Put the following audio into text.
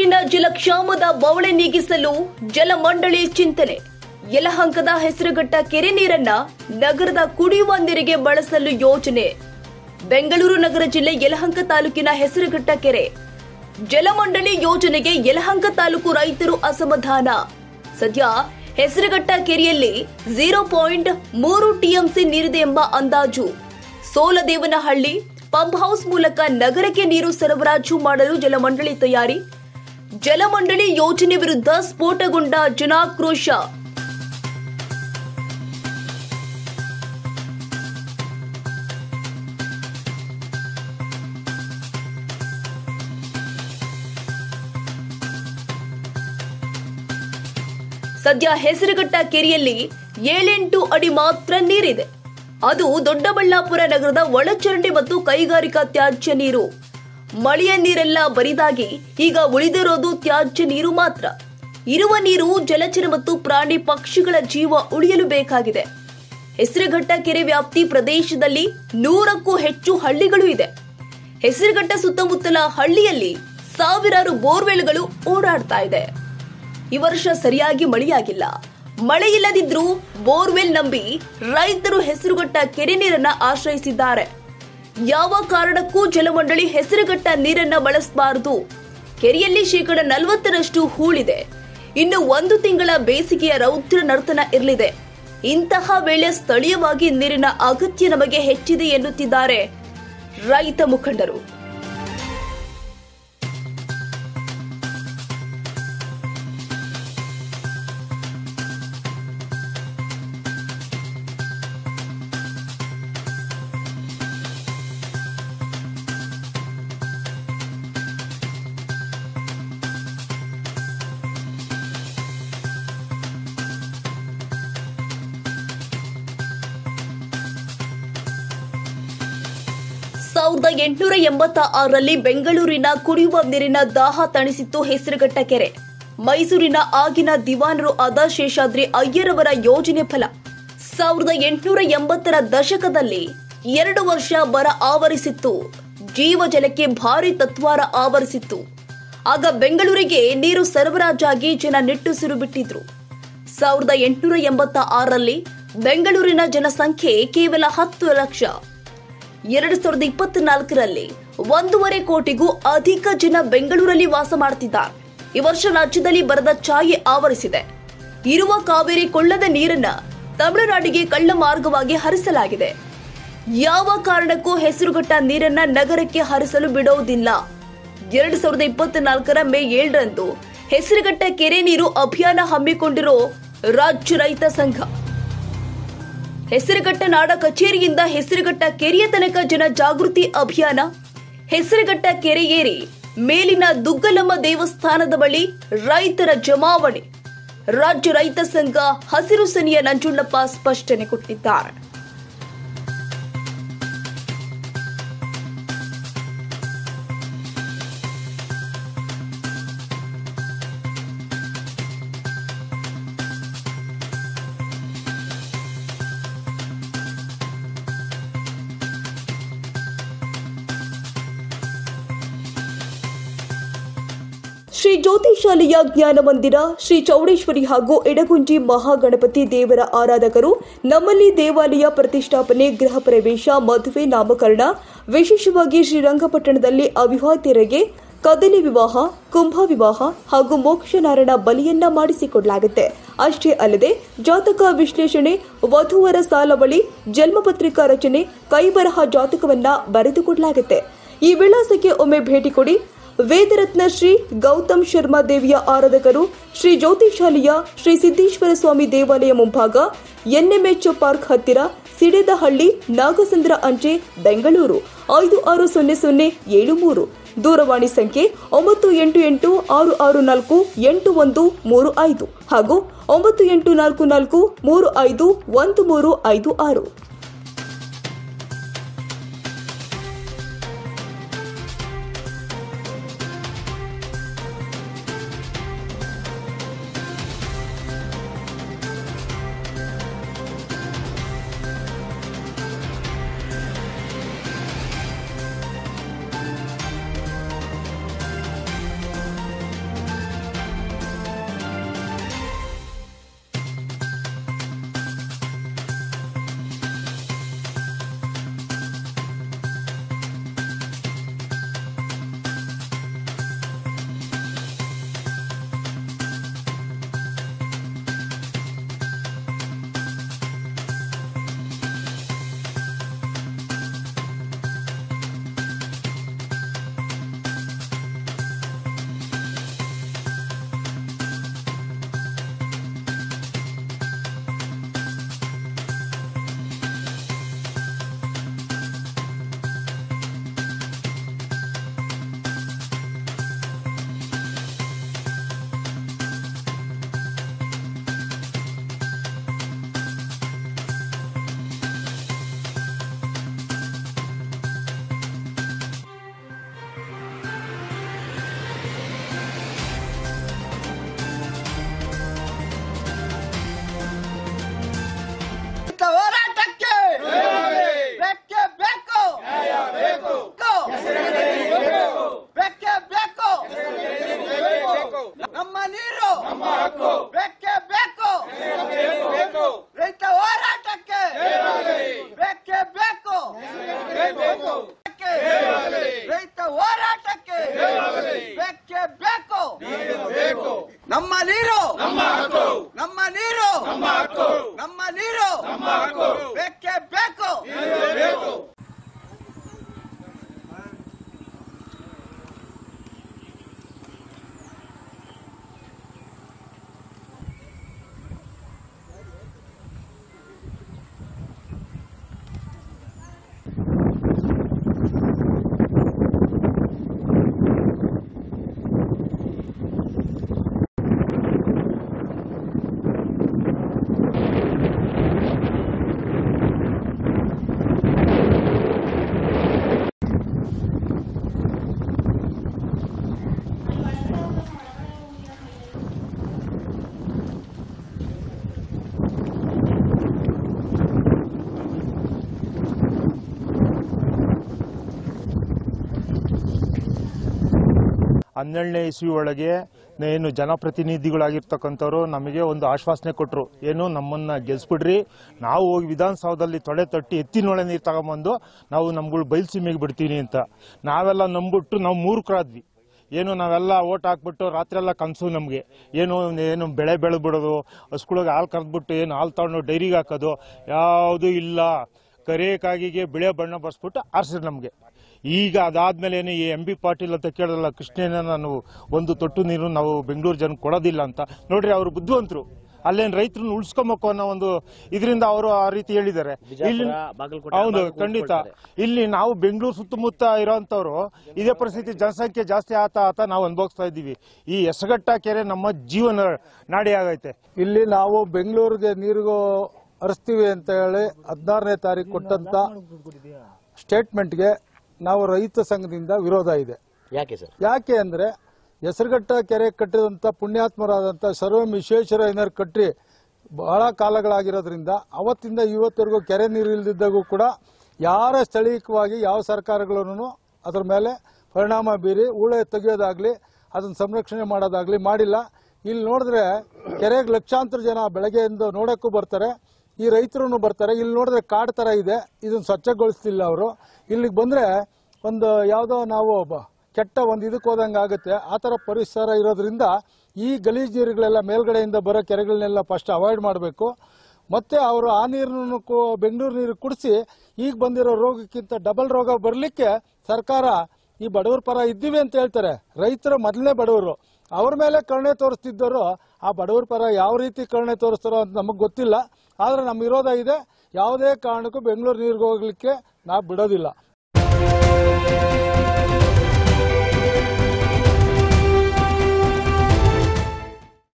ಬೆಂಗಳೂರಿನ ಜಲಕ್ಷಾಮದ ಬವಣೆ ನೀಗಿಸಲು ಜಲಮಂಡಳಿ ಚಿಂತನೆ. ಯಲಹಂಕದ ಹೆಸರುಘಟ್ಟ ಕೆರೆ ನೀರನ್ನ ನಗರದ ಕುಡಿಯುವ ನೀರಿಗೆ ಬಳಸಲು ಯೋಜನೆ. ಬೆಂಗಳೂರು ನಗರ ಜಿಲ್ಲೆ ಯಲಹಂಕ ತಾಲೂಕಿನ ಹೆಸರುಘಟ್ಟ ಕೆರೆ ಜಲಮಂಡಳಿ ಯೋಜನೆಗೆ ಯಲಹಂಕ ತಾಲೂಕು ರೈತರು ಅಸಮಾಧಾನ. ಸದ್ಯ ಹೆಸರುಘಟ್ಟ ಕೆರೆಯಲ್ಲಿ 0.3 ಟಿಎಂಸಿ ನೀರಿದೆ ಎಂಬ ಅಂದಾಜು. ಸೋಲದೇವನಹಳ್ಳಿ ಪಂಪ್ ಹೌಸ್ ಮೂಲಕ ನಗರಕ್ಕೆ ನೀರು ಸರಬರಾಜು ಮಾಡಲು ಜಲಮಂಡಳಿ ತಯಾರಿ. ಜಲಮಂಡಳಿ ಯೋಜನೆ ವಿರುದ್ಧ ಸ್ಫೋಟಗೊಂಡ ಜನಾಕ್ರೋಶ. ಸದ್ಯ ಹೆಸರುಘಟ್ಟ ಕೆರೆಯಲ್ಲಿ 7-8 ಅಡಿ ಮಾತ್ರ ನೀರಿದೆ. ಅದು ದೊಡ್ಡಬಳ್ಳಾಪುರ ನಗರದ ಒಳಚರಂಡಿ ಮತ್ತು ಕೈಗಾರಿಕಾ ತ್ಯಾಜ್ಯ ನೀರು. ಮಳೆಯ ನೀರೆಲ್ಲ ಬರಿದಾಗಿ ಈಗ ಉಳಿದಿರೋದು ತ್ಯಾಜ್ಯ ನೀರು ಮಾತ್ರ. ಇರುವ ನೀರು ಜಲಚರ ಮತ್ತು ಪ್ರಾಣಿ ಪಕ್ಷಿಗಳ ಜೀವ ಉಳಿಯಲು ಬೇಕಾಗಿದೆ. ಹೆಸರುಘಟ್ಟ ಕೆರೆ ವ್ಯಾಪ್ತಿ ಪ್ರದೇಶದಲ್ಲಿ 100ಕ್ಕೂ ಹೆಚ್ಚು ಹಳ್ಳಿಗಳು ಇದೆ. ಹೆಸರುಘಟ್ಟ ಸುತ್ತಮುತ್ತಲ ಹಳ್ಳಿಯಲ್ಲಿ ಸಾವಿರಾರು ಬೋರ್ವೆಲ್ಗಳು ಓಡಾಡ್ತಾ ಇದೆ. ಈ ವರ್ಷ ಸರಿಯಾಗಿ ಮಳೆಯಾಗಿಲ್ಲ. ಮಳೆ ಇಲ್ಲದಿದ್ರೂ ಬೋರ್ವೆಲ್ ನಂಬಿ ರೈತರು ಹೆಸರುಘಟ್ಟ ಕೆರೆ ನೀರನ್ನ ಆಶ್ರಯಿಸಿದ್ದಾರೆ. ಯಾವ ಕಾರಣಕ್ಕೂ ಜಲಮಂಡಳಿ ಹೆಸರುಘಟ್ಟ ನೀರನ್ನ ಬಳಸಬಾರದು. ಕೆರೆಯಲ್ಲಿ 40% ಹೂಳಿದೆ. ಇನ್ನು 1 ತಿಂಗಳ ಬೇಸಿಗೆಯ ರೌದ್ರ ನರ್ತನ ಇರಲಿದೆ. ಇಂತಹ ವೇಳೆ ಸ್ಥಳೀಯವಾಗಿ ನೀರಿನ ಅಗತ್ಯ ನಮಗೆ ಹೆಚ್ಚಿದೆ ಎನ್ನುತ್ತಿದ್ದಾರೆ ರೈತ ಮುಖಂಡರು. ಸಾವಿರದ 886ರಲ್ಲಿ ಬೆಂಗಳೂರಿನ ಕುಡಿಯುವ ನೀರಿನ ದಾಹ ತಣಿಸಿತ್ತು ಹೆಸರುಘಟ್ಟ ಕೆರೆ. ಮೈಸೂರಿನ ಆಗಿನ ದಿವಾನರು ಆದ ಶೇಷಾದ್ರಿ ಅಯ್ಯರವರ ಯೋಜನೆ ಫಲ. 1880ರ ದಶಕದಲ್ಲಿ 2 ವರ್ಷ ಬರ ಆವರಿಸಿತ್ತು. ಜೀವಜಲಕ್ಕೆ ಭಾರಿ ತತ್ವಾರ ಆವರಿಸಿತ್ತು. ಆಗ ಬೆಂಗಳೂರಿಗೆ ನೀರು ಸರಬರಾಜಾಗಿ ಜನ ನಿಟ್ಟುಸಿರು ಬಿಟ್ಟಿದ್ರು. 1886ರಲ್ಲಿ ಬೆಂಗಳೂರಿನ ಜನಸಂಖ್ಯೆ ಕೇವಲ 10 ಲಕ್ಷ. 2024ರಲ್ಲಿ 1.5 ಕೋಟಿಗೂ ಅಧಿಕ ಜನ ಬೆಂಗಳೂರಲ್ಲಿ ವಾಸ ಮಾಡ್ತಿದ್ದಾರೆ. ಈ ವರ್ಷ ರಾಜ್ಯದಲ್ಲಿ ಬರದ ಛಾಯೆ ಆವರಿಸಿದೆ. ಇರುವ ಕಾವೇರಿ ಕೊಳ್ಳದ ನೀರನ್ನ ತಮಿಳುನಾಡಿಗೆ ಕಳ್ಳ ಮಾರ್ಗವಾಗಿ ಹರಿಸಲಾಗಿದೆ. ಯಾವ ಕಾರಣಕ್ಕೂ ಹೆಸರುಘಟ್ಟ ನೀರನ್ನ ನಗರಕ್ಕೆ ಹರಿಸಲು ಬಿಡೋದಿಲ್ಲ. 2024ರ ಮೇ 7ರಂದು ಹೆಸರುಘಟ್ಟ ಕೆರೆ ನೀರು ಅಭಿಯಾನ ಹಮ್ಮಿಕೊಂಡಿರೋ ರಾಜ್ಯ ರೈತ ಸಂಘ. ಹೆಸರುಘಟ್ಟ ನಾಡ ಕಚೇರಿಯಿಂದ ಹೆಸರುಘಟ್ಟ ಕೆರೆಯ ತನಕ ಜನ ಜಾಗೃತಿ ಅಭಿಯಾನ. ಹೆಸರುಘಟ್ಟ ಕೆರೆ ಏರಿ ಮೇಲಿನ ದುಗ್ಗಲಮ್ಮ ದೇವಸ್ಥಾನದ ಬಳಿ ರೈತರ ಜಮಾವಣೆ. ರಾಜ್ಯ ರೈತ ಸಂಘ ಹಸಿರು ಸನಿಯ ನಂಜುಂಡಪ್ಪ ಸ್ಪಷ್ಟನೆ ಕೊಟ್ಟಿದ್ದಾರೆ. ಶ್ರೀ ಜ್ಯೋತಿಷಾಲಯ ಜ್ಞಾನ ಮಂದಿರ, ಶ್ರೀ ಚೌಡೇಶ್ವರಿ ಹಾಗೂ ಎಡಗುಂಜಿ ಮಹಾಗಣಪತಿ ದೇವರ ಆರಾಧಕರು ನಮ್ಮಲ್ಲಿ ದೇವಾಲಯ ಪ್ರತಿಷ್ಠಾಪನೆ, ಗೃಹ ಪ್ರವೇಶ, ಮದುವೆ, ನಾಮಕರಣ, ವಿಶೇಷವಾಗಿ ಶ್ರೀರಂಗಪಟ್ಟಣದಲ್ಲಿ ಅವಿವಾಹಿತರಿಗೆ ಕದಲಿ ವಿವಾಹ, ಕುಂಭ ವಿವಾಹ ಹಾಗೂ ಮೋಕ್ಷನಾರಾಯಣ ಬಲಿಯನ್ನ ಮಾಡಿಸಿಕೊಡಲಾಗುತ್ತೆ. ಅಷ್ಟೇ ಅಲ್ಲದೆ ಜಾತಕ ವಿಶ್ಲೇಷಣೆ, ವಧುವರ ಸಾಲವಳಿ, ಜನ್ಮಪತ್ರಿಕಾ ರಚನೆ, ಕೈಬರಹ ಜಾತಕವನ್ನ ಬರೆದುಕೊಡಲಾಗುತ್ತೆ. ಈ ವಿಳಾಸಕ್ಕೆ ಒಮ್ಮೆ ಭೇಟಿ ಕೊಡಿ. ವೇದರತ್ನ ಶ್ರೀ ಗೌತಮ್ ಶರ್ಮಾ ದೇವಿಯ ಆರಾಧಕರು, ಶ್ರೀ ಜ್ಯೋತಿಷಾಲಯ, ಶ್ರೀ ಸಿದ್ದೇಶ್ವರ ಸ್ವಾಮಿ ದೇವಾಲಯ ಮುಂಭಾಗ, ಎನ್ಎಂಎಚ್ ಪಾರ್ಕ್ ಹತ್ತಿರ, ಸಿಡೇದಹಳ್ಳಿ, ನಾಗಸಂದ್ರ ಅಂಚೆ, ಬೆಂಗಳೂರು 560073. ದೂರವಾಣಿ ಸಂಖ್ಯೆ 9886648135 ಹಾಗೂ 9844351356. ರೈತ ಹೋರಾಟಕ್ಕೆ ಬೇಕೇ ಬೇಕು. ನಮ್ಮ ನೀರು ನಮ್ಮ ನೀರು ನಮ್ಮ ನೀರು ಬೇಕೇ ಬೇಕು. ಹನ್ನೆರಡನೇ ಇಸ್ವಿ ಒಳಗೆ ಏನು ಜನಪ್ರತಿನಿಧಿಗಳಾಗಿರ್ತಕ್ಕಂಥವ್ರು ನಮಗೆ ಒಂದು ಆಶ್ವಾಸನೆ ಕೊಟ್ಟರು, ಏನು ನಮ್ಮನ್ನು ಗೆಲ್ಸ್ಬಿಡ್ರಿ, ನಾವು ಹೋಗಿ ವಿಧಾನಸೌಧದಲ್ಲಿ ತೊಡೆ ತಟ್ಟಿ ಎತ್ತಿನೊಳೆ ನೀರು ತಗೊಂಬಂದು ನಾವು ನಮ್ಗಳು ಬಯಲುಸೀಮೆಗೆ ಬಿಡ್ತೀನಿ ಅಂತ. ನಾವೆಲ್ಲ ನಂಬಿಟ್ಟು ನಾವು ಮೂರ್ಖರಾದ್ವಿ. ಏನು ನಾವೆಲ್ಲ ಓಟ್ ಹಾಕ್ಬಿಟ್ಟು ರಾತ್ರಿ ಕನಸು ನಮಗೆ ಏನು ಬೆಳೆ ಬೆಳೆದ್ಬಿಡೋದು, ಹಸುಗಳಿಗೆ ಹಾಲು ಕರೆದ್ಬಿಟ್ಟು ಏನು ಹಾಲು ತಗೊಂಡು ಡೈರಿಗೆ ಹಾಕೋದು ಯಾವುದೂ ಇಲ್ಲ. ಕರೇಕಾಗಿಗೆ ಬಿಳೆ ಬಣ್ಣ ಬರ್ಸ್ಬಿಟ್ಟು ಆರಿಸಿದ್ರು ನಮಗೆ. ಈಗ ಅದಾದ್ಮೇಲೆ ಏನು ಈ MB ಪಾಟೀಲ್ ಅಂತ ಕೇಳಲ್ಲ, ಕೃಷ್ಣೇನ ನಾವು ಒಂದು ತೊಟ್ಟು ನೀರು ನಾವು ಬೆಂಗಳೂರು ಜನ ಕೊಡೋದಿಲ್ಲ ಅಂತ. ನೋಡ್ರಿ, ಅವರು ಬುದ್ಧಿವಂತರು, ಅಲ್ಲೇನು ರೈತರನ್ನ ಉಳಿಸ್ಕೊಬೇಕು ಅನ್ನೋ ಒಂದು ಇದರಿಂದ ಅವರು ಆ ರೀತಿ ಹೇಳಿದ್ದಾರೆ. ಇಲ್ಲಿ ಹೌದು, ಖಂಡಿತ. ಇಲ್ಲಿ ನಾವು ಬೆಂಗಳೂರು ಸುತ್ತಮುತ್ತ ಇರೋಂಥವ್ರು ಇದೇ ಪರಿಸ್ಥಿತಿ, ಜನಸಂಖ್ಯೆ ಜಾಸ್ತಿ ಆತ ನಾವು ಅನುಭವಿಸ್ತಾ ಇದ್ದೀವಿ. ಈ ಹೆಸಗಟ್ಟ ಕೆರೆ ನಮ್ಮ ಜೀವನ ನಾಡಿ ಆಗೈತೆ. ಇಲ್ಲಿ ನಾವು ಬೆಂಗಳೂರಿಗೆ ನೀರು ಹರಿಸ್ತೀವಿ ಅಂತ ಹೇಳಿ 16ನೇ ತಾರೀಕು ಕೊಟ್ಟಂತ ಸ್ಟೇಟ್ಮೆಂಟ್ಗೆ ನಾವು ರೈತ ಸಂಘದಿಂದ ವಿರೋಧ ಇದೆ. ಯಾಕೆ ಸರ್? ಯಾಕೆ ಅಂದ್ರೆ ಹೆಸರುಘಟ್ಟ ಕೆರೆ ಕಟ್ಟಿದಂತ ಪುಣ್ಯಾತ್ಮರಾದಂತ ಸರ್ವ ವಿಶ್ವೇಶ್ವರಯ್ಯನವರು ಕಟ್ಟಿ ಬಹಳ ಕಾಲಗಳಾಗಿರೋದ್ರಿಂದ ಅವತ್ತಿಂದ ಇವತ್ತರೆಗೂ ಕೆರೆ ನೀರು ಇಲ್ದಿದ್ದಾಗೂ ಕೂಡ ಯಾರ ಸ್ಥಳೀಯವಾಗಿ ಯಾವ ಸರ್ಕಾರಗಳನ್ನು ಅದರ ಮೇಲೆ ಪರಿಣಾಮ ಬೀರಿ ಹೂಳೆ ತೆಗೆಯೋದಾಗ್ಲಿ ಅದನ್ನ ಸಂರಕ್ಷಣೆ ಮಾಡೋದಾಗ್ಲಿ ಮಾಡಿಲ್ಲ. ಇಲ್ಲಿ ನೋಡಿದ್ರೆ ಕೆರೆಗೆ ಲಕ್ಷಾಂತರ ಜನ ಬೆಳಗ್ಗೆಯಿಂದ ನೋಡಕ್ಕೂ ಬರ್ತಾರೆ, ಈ ರೈತರು ಬರ್ತಾರೆ. ಇಲ್ಲಿ ನೋಡಿದ್ರೆ ಕಾಡು ತರ ಇದೆ, ಇದನ್ನ ಸ್ವಚ್ಛಗೊಳಿಸ್ತಿಲ್ಲ ಅವರು. ಇಲ್ಲಿಗೆ ಬಂದ್ರೆ ಒಂದು ಯಾವುದೋ ನಾವು ಕೆಟ್ಟ ಒಂದು ಇದಕ್ಕೆ ಹೋದಂಗೆ ಆಗುತ್ತೆ. ಆ ಥರ ಪರಿಸರ ಇರೋದ್ರಿಂದ ಈ ಗಲೀಜು ನೀರುಗಳೆಲ್ಲ ಮೇಲ್ಗಡೆಯಿಂದ ಬರೋ ಕೆರೆಗಳನ್ನೆಲ್ಲ ಫಸ್ಟ್ ಅವಾಯ್ಡ್ ಮಾಡಬೇಕು. ಮತ್ತೆ ಅವರು ಆ ನೀರನ್ನು ಬೆಂಗಳೂರು ನೀರು ಕುಡಿಸಿ ಈಗ ಬಂದಿರೋ ರೋಗಕ್ಕಿಂತ ಡಬಲ್ ರೋಗ ಬರಲಿಕ್ಕೆ ಸರ್ಕಾರ ಈ ಬಡವರ ಪರ ಇದ್ದೀವಿ ಅಂತ ಹೇಳ್ತಾರೆ. ರೈತರ ಮೊದಲನೇ ಬಡವರು, ಅವ್ರ ಮೇಲೆ ಕರುಣೆ ತೋರಿಸ್ತಿದ್ದರು. ಆ ಬಡವರ ಪರ ಯಾವ ರೀತಿ ಕರುಣೆ ತೋರಿಸ್ತಾರೋ ಅಂತ ನಮಗೆ ಗೊತ್ತಿಲ್ಲ. ಆದರೆ ನಮ್ಮ ವಿರೋಧ ಇದೆ. ಯಾವುದೇ ಕಾರಣಕ್ಕೂ ಬೆಂಗಳೂರು ನೀರಿಗೆ ಹೋಗ್ಲಿಕ್ಕೆ ನಾವು ಬಿಡೋದಿಲ್ಲ.